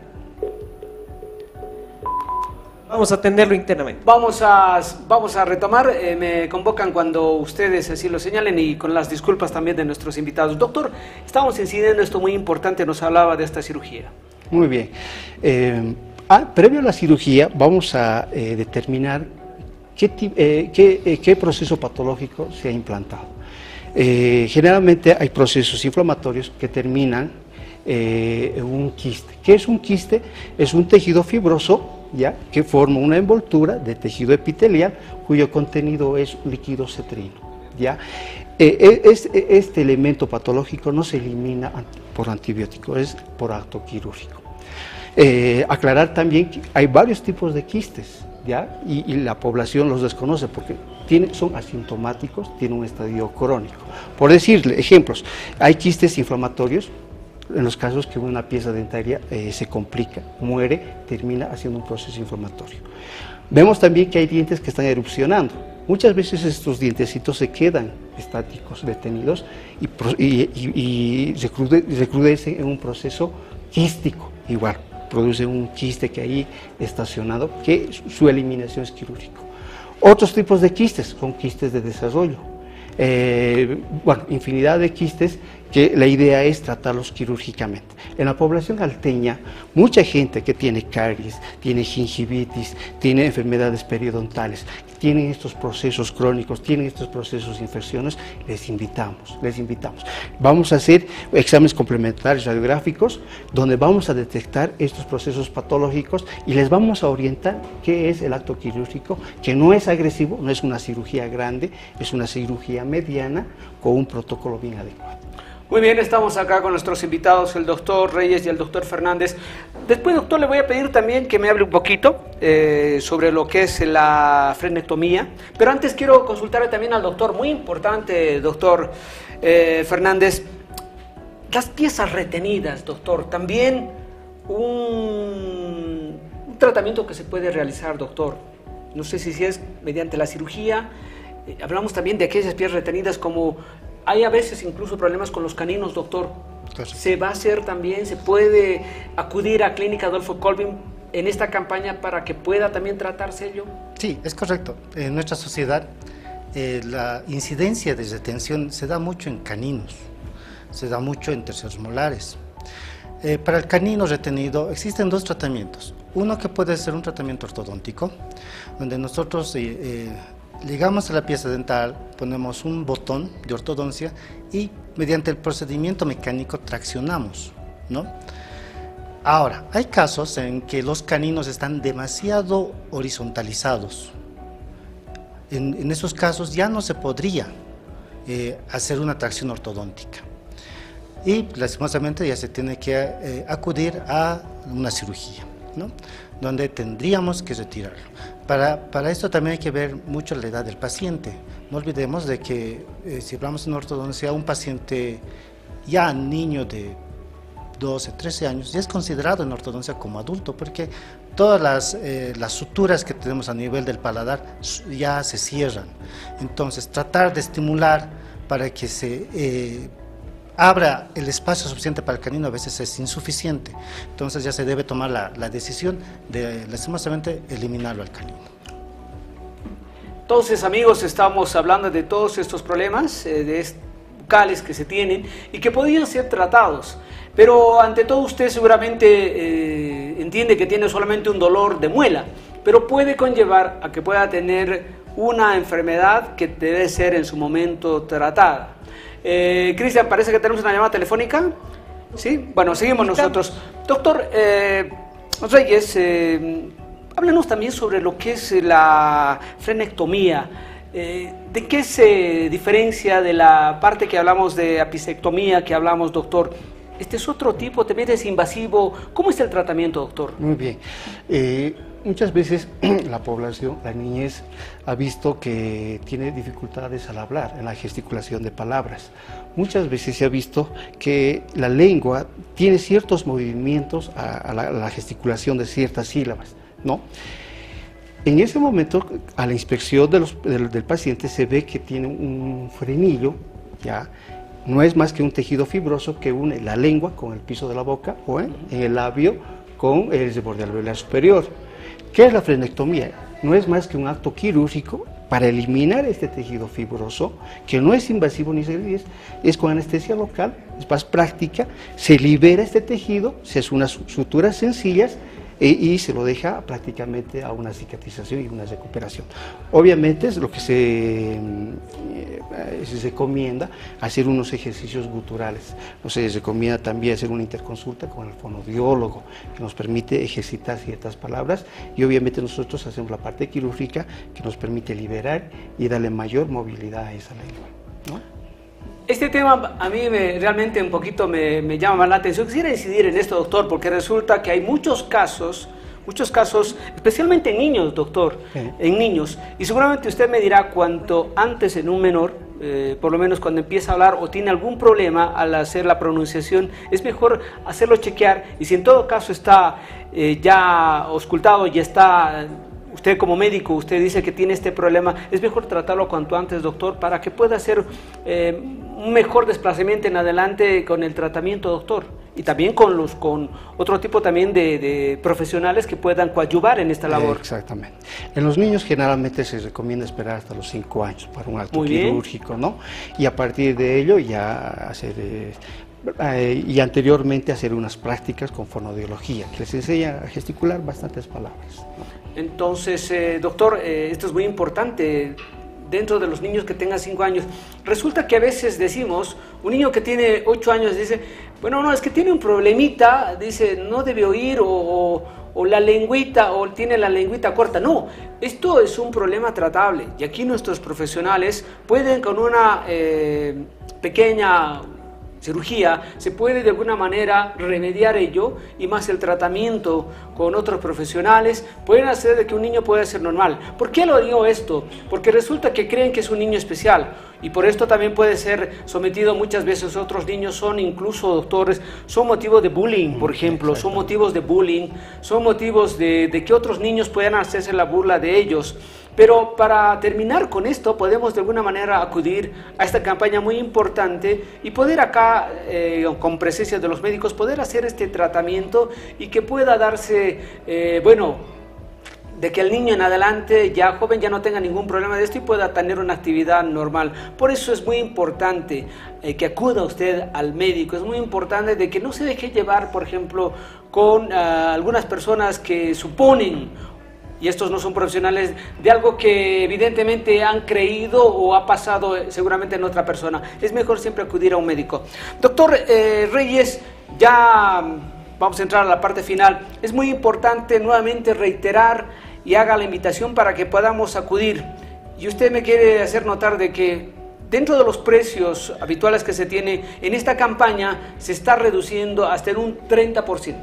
Vamos a atenderlo internamente. Vamos a retomar, me convocan cuando ustedes así lo señalen y con las disculpas también de nuestros invitados. Doctor, estamos incidiendo esto muy importante, nos hablaba de esta cirugía. Muy bien. Previo a la cirugía vamos a determinar qué proceso patológico se ha implantado. Generalmente hay procesos inflamatorios que terminan en un quiste. ¿Qué es un quiste? Es un tejido fibroso, ¿ya?, que forma una envoltura de tejido epitelial cuyo contenido es líquido cetrino, ¿ya? Este elemento patológico no se elimina por antibiótico, es por acto quirúrgico. Aclarar también que hay varios tipos de quistes, ¿ya? Y la población los desconoce porque son asintomáticos, tienen un estadio crónico. Por decirle ejemplos, hay quistes inflamatorios en los casos que una pieza dentaria se complica, muere, termina haciendo un proceso inflamatorio. Vemos también que hay dientes que están erupcionando. Muchas veces estos dientecitos se quedan estáticos, detenidos y recrudecen en un proceso quístico, igual. Produce un quiste que ahí estacionado, que su eliminación es quirúrgico. Otros tipos de quistes son quistes de desarrollo. Infinidad de quistes que la idea es tratarlos quirúrgicamente. En la población alteña, mucha gente que tiene caries, tiene gingivitis, tiene enfermedades periodontales, tienen estos procesos crónicos, tienen estos procesos de infecciones, les invitamos. Vamos a hacer exámenes complementarios radiográficos donde vamos a detectar estos procesos patológicos y les vamos a orientar qué es el acto quirúrgico, que no es agresivo, no es una cirugía grande, es una cirugía mediana con un protocolo bien adecuado. Muy bien, estamos acá con nuestros invitados, el doctor Reyes y el doctor Fernández. Después, doctor, le voy a pedir también que me hable un poquito sobre lo que es la frenectomía. Pero antes quiero consultarle también al doctor, muy importante, doctor Fernández, las piezas retenidas, doctor, también un tratamiento que se puede realizar, doctor. No sé si es mediante la cirugía. Hablamos también de aquellas piezas retenidas como... Hay a veces incluso problemas con los caninos, doctor. Correcto. ¿Se va a hacer también, se puede acudir a Clínica Adolfo Colpin en esta campaña para que pueda también tratarse ello? Sí, es correcto. En nuestra sociedad la incidencia de retención se da mucho en caninos, se da mucho en terceros molares. Para el canino retenido existen dos tratamientos. Uno que puede ser un tratamiento ortodóntico, donde nosotros... ligamos a la pieza dental, ponemos un botón de ortodoncia y mediante el procedimiento mecánico traccionamos, ¿no? Ahora, hay casos en que los caninos están demasiado horizontalizados. En esos casos ya no se podría hacer una tracción ortodóntica. Y lastimosamente ya se tiene que acudir a una cirugía, ¿no?, donde tendríamos que retirarlo. Para esto también hay que ver mucho la edad del paciente. No olvidemos de que si hablamos en ortodoncia, un paciente ya niño de 12, 13 años ya es considerado en ortodoncia como adulto, porque todas las suturas que tenemos a nivel del paladar ya se cierran. Entonces, tratar de estimular para que se abra el espacio suficiente para el canino a veces es insuficiente. Entonces ya se debe tomar la decisión de lastimosamente eliminarlo al canino. Entonces, amigos, estamos hablando de todos estos problemas bucales que se tienen y que podrían ser tratados. Pero ante todo usted seguramente entiende que tiene solamente un dolor de muela, pero puede conllevar a que pueda tener una enfermedad que debe ser en su momento tratada. Cristian, parece que tenemos una llamada telefónica. ¿Sí? Bueno, seguimos nosotros. Doctor Reyes, háblenos también sobre lo que es la frenectomía. ¿De qué se diferencia de la parte que hablamos de apicectomía, que hablamos, doctor? Este es otro tipo, también es invasivo. ¿Cómo es el tratamiento, doctor? Muy bien. Muchas veces la población, la niñez, ha visto que tiene dificultades al hablar, en la gesticulación de palabras. Muchas veces se ha visto que la lengua tiene ciertos movimientos a la gesticulación de ciertas sílabas, ¿no? En ese momento, a la inspección del paciente, se ve que tiene un frenillo, ¿ya? No es más que un tejido fibroso que une la lengua con el piso de la boca o en el labio con el borde alveolar superior. ¿Qué es la frenectomía? No es más que un acto quirúrgico para eliminar este tejido fibroso, que no es invasivo ni es con anestesia local, es más práctica, se libera este tejido, se hace unas suturas sencillas y se lo deja prácticamente a una cicatrización y una recuperación. Obviamente es lo que se recomienda hacer unos ejercicios guturales. Se recomienda también hacer una interconsulta con el fonodiólogo, que nos permite ejercitar ciertas palabras, y obviamente nosotros hacemos la parte quirúrgica que nos permite liberar y darle mayor movilidad a esa lengua, ¿no? Este tema a mí realmente un poquito me llama la atención. Quisiera incidir en esto, doctor, porque resulta que hay muchos casos, especialmente en niños, doctor, en niños, y seguramente usted me dirá cuanto antes en un menor, por lo menos cuando empieza a hablar o tiene algún problema al hacer la pronunciación, es mejor hacerlo chequear, y si en todo caso está ya auscultado, ya está... Usted como médico, usted dice que tiene este problema, es mejor tratarlo cuanto antes, doctor, para que pueda hacer un mejor desplazamiento en adelante con el tratamiento, doctor. Y también con otro tipo también de profesionales que puedan coadyuvar en esta labor. Exactamente. En los niños generalmente se recomienda esperar hasta los 5 años para un acto quirúrgico, ¿no? Y a partir de ello ya hacer... y anteriormente hacer unas prácticas con fonodiología, que les enseña a gesticular bastantes palabras, ¿no? Entonces, doctor, esto es muy importante dentro de los niños que tengan 5 años. Resulta que a veces decimos, un niño que tiene 8 años dice, bueno, no, es que tiene un problemita, dice, no debe oír o la lengüita, o tiene la lengüita corta. No, esto es un problema tratable, y aquí nuestros profesionales pueden con una pequeña cirugía, se puede de alguna manera remediar ello, y más el tratamiento con otros profesionales pueden hacer de que un niño pueda ser normal. ¿Por qué lo digo esto? Porque resulta que creen que es un niño especial, y por esto también puede ser sometido muchas veces. Otros niños son incluso, doctores, son motivos de bullying, por ejemplo, son motivos de bullying, son motivos de que otros niños puedan hacerse la burla de ellos. Pero para terminar con esto, podemos de alguna manera acudir a esta campaña muy importante y poder acá, con presencia de los médicos, poder hacer este tratamiento y que pueda darse, de que el niño en adelante, ya joven, ya no tenga ningún problema de esto y pueda tener una actividad normal. Por eso es muy importante que acuda usted al médico. Es muy importante de que no se deje llevar, por ejemplo, con algunas personas que suponen, y estos no son profesionales, de algo que evidentemente han creído o ha pasado seguramente en otra persona. Es mejor siempre acudir a un médico. Doctor Reyes, ya vamos a entrar a la parte final. Es muy importante nuevamente reiterar y haga la invitación para que podamos acudir. Y usted me quiere hacer notar de que dentro de los precios habituales que se tiene, en esta campaña se está reduciendo hasta en un 30%.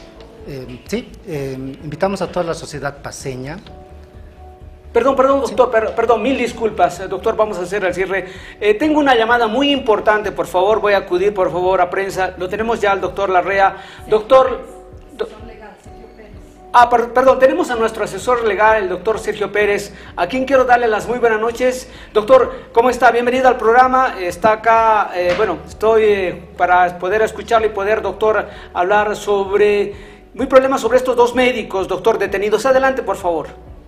Invitamos a toda la sociedad paceña. Perdón, doctor, perdón, mil disculpas, doctor, vamos a hacer el cierre. Tengo una llamada muy importante, por favor, voy a acudir, por favor, a prensa. Lo tenemos ya al doctor Larrea. Doctor... perdón, tenemos a nuestro asesor legal, el doctor Sergio Pérez, a quien quiero darle las muy buenas noches. Doctor, ¿cómo está? Bienvenido al programa. Está acá, estoy para poder escucharle y poder, doctor, hablar sobre... Muy problemas sobre estos 2 médicos, doctor, detenidos. Adelante, por favor.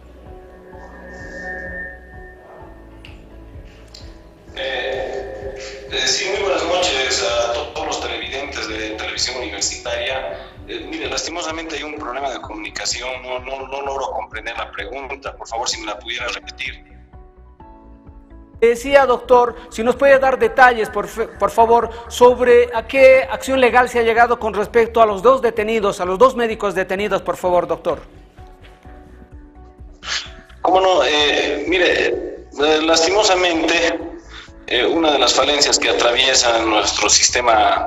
Sí, muy buenas noches a todos los televidentes de Televisión Universitaria. Mire, lastimosamente hay un problema de comunicación, no logro comprender la pregunta. Por favor, si me la pudiera repetir. Decía, doctor, si nos puede dar detalles, por favor, sobre a qué acción legal se ha llegado con respecto a los 2 detenidos, a los 2 médicos detenidos, por favor, doctor. ¿Cómo no? Mire, lastimosamente, una de las falencias que atraviesa nuestro sistema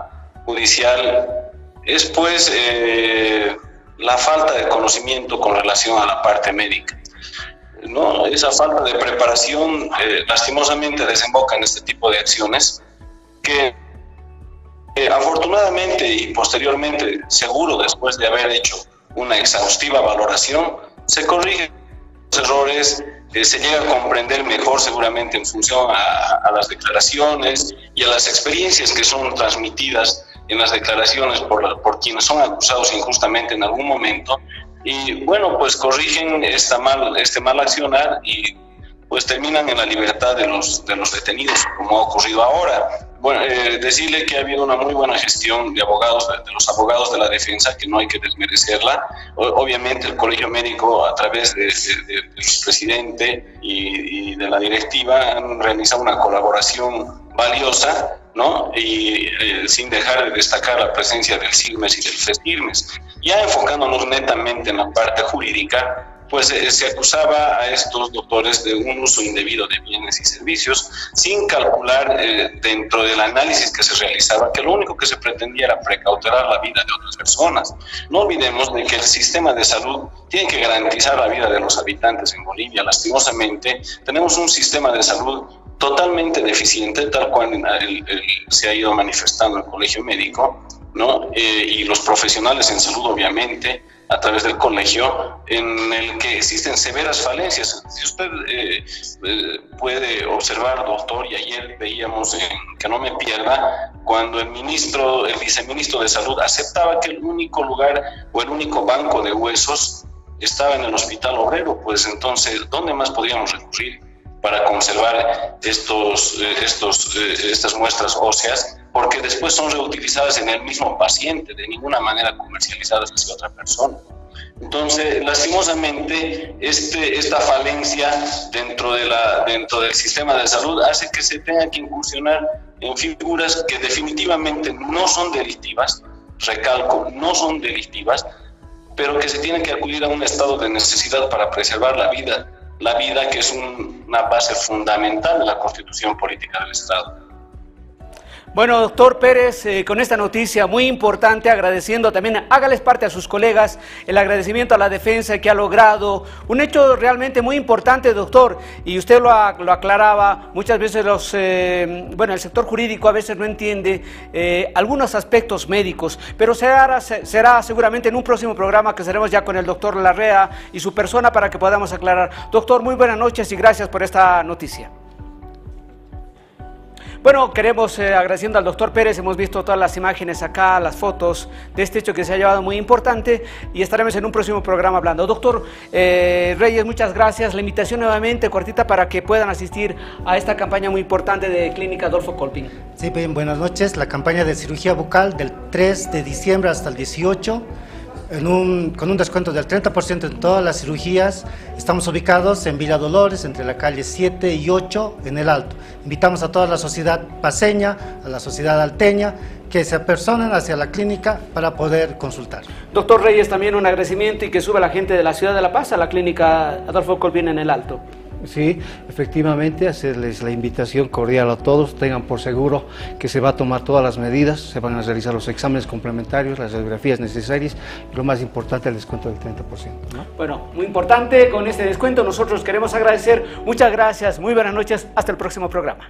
judicial es pues la falta de conocimiento con relación a la parte médica, ¿no? Esa falta de preparación lastimosamente desemboca en este tipo de acciones que afortunadamente y posteriormente, seguro después de haber hecho una exhaustiva valoración, se corrigen los errores, se llega a comprender mejor seguramente en función a las declaraciones y a las experiencias que son transmitidas en las declaraciones por quienes son acusados injustamente en algún momento, y bueno, pues corrigen este mal accionar y pues terminan en la libertad de los detenidos, como ha ocurrido ahora. Bueno, decirle que ha habido una muy buena gestión de abogados, de los abogados de la defensa, que no hay que desmerecerla. Obviamente el Colegio Médico, a través del presidente y de la directiva, han realizado una colaboración valiosa, ¿no? Y sin dejar de destacar la presencia del CIRMES y del FESIRMES. Ya enfocándonos netamente en la parte jurídica, pues se acusaba a estos doctores de un uso indebido de bienes y servicios, sin calcular dentro del análisis que se realizaba que lo único que se pretendía era precautelar la vida de otras personas. No olvidemos de que el sistema de salud tiene que garantizar la vida de los habitantes en Bolivia. Lastimosamente, tenemos un sistema de salud totalmente deficiente, tal cual se ha ido manifestando el Colegio Médico, ¿no? Y los profesionales en salud, obviamente, a través del colegio, en el que existen severas falencias. Si usted puede observar, doctor, y ayer veíamos en Que No Me Pierda, cuando el viceministro de Salud aceptaba que el único lugar o el único banco de huesos estaba en el Hospital Obrero, pues entonces, ¿dónde más podríamos recurrir para conservar estas muestras óseas? Porque después son reutilizadas en el mismo paciente, de ninguna manera comercializadas hacia otra persona. Entonces, lastimosamente, esta falencia dentro del sistema de salud hace que se tenga que incursionar en figuras que definitivamente no son delictivas, recalco, no son delictivas, pero que se tiene que acudir a un estado de necesidad para preservar la vida que es una base fundamental de la Constitución Política del Estado. Bueno, doctor Pérez, con esta noticia muy importante, agradeciendo también, hágales parte a sus colegas, el agradecimiento a la defensa que ha logrado, un hecho realmente muy importante, doctor, y usted lo aclaraba, muchas veces el sector jurídico a veces no entiende algunos aspectos médicos, pero será seguramente en un próximo programa que seremos ya con el doctor Larrea y su persona para que podamos aclarar. Doctor, muy buenas noches y gracias por esta noticia. Bueno, queremos agradeciendo al doctor Pérez, hemos visto todas las imágenes acá, las fotos de este hecho que se ha llevado muy importante y estaremos en un próximo programa hablando. Doctor Reyes, muchas gracias. La invitación nuevamente, cortita, para que puedan asistir a esta campaña muy importante de Clínica Adolfo Colpin. Sí, bien, buenas noches. La campaña de cirugía bucal del 3 de diciembre hasta el 18, con un descuento del 30% en todas las cirugías. Estamos ubicados en Villa Dolores, entre la calle 7 y 8, en el Alto. Invitamos a toda la sociedad paceña, a la sociedad alteña, que se apersonen hacia la clínica para poder consultar. Doctor Reyes, también un agradecimiento y que suba la gente de la ciudad de La Paz a la Clínica Adolfo Colpin en el Alto. Sí, efectivamente, hacerles la invitación cordial a todos, tengan por seguro que se va a tomar todas las medidas, se van a realizar los exámenes complementarios, las radiografías necesarias y lo más importante, el descuento del 30%, ¿no? Bueno, muy importante, con este descuento nosotros queremos agradecer, muchas gracias, muy buenas noches, hasta el próximo programa.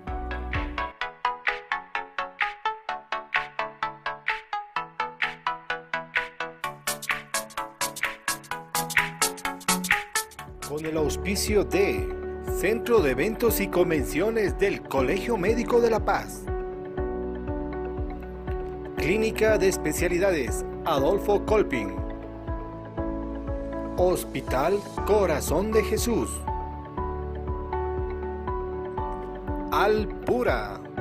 Con el auspicio de Centro de Eventos y Convenciones del Colegio Médico de La Paz, Clínica de Especialidades Adolfo Colpin, Hospital Corazón de Jesús, Alpura.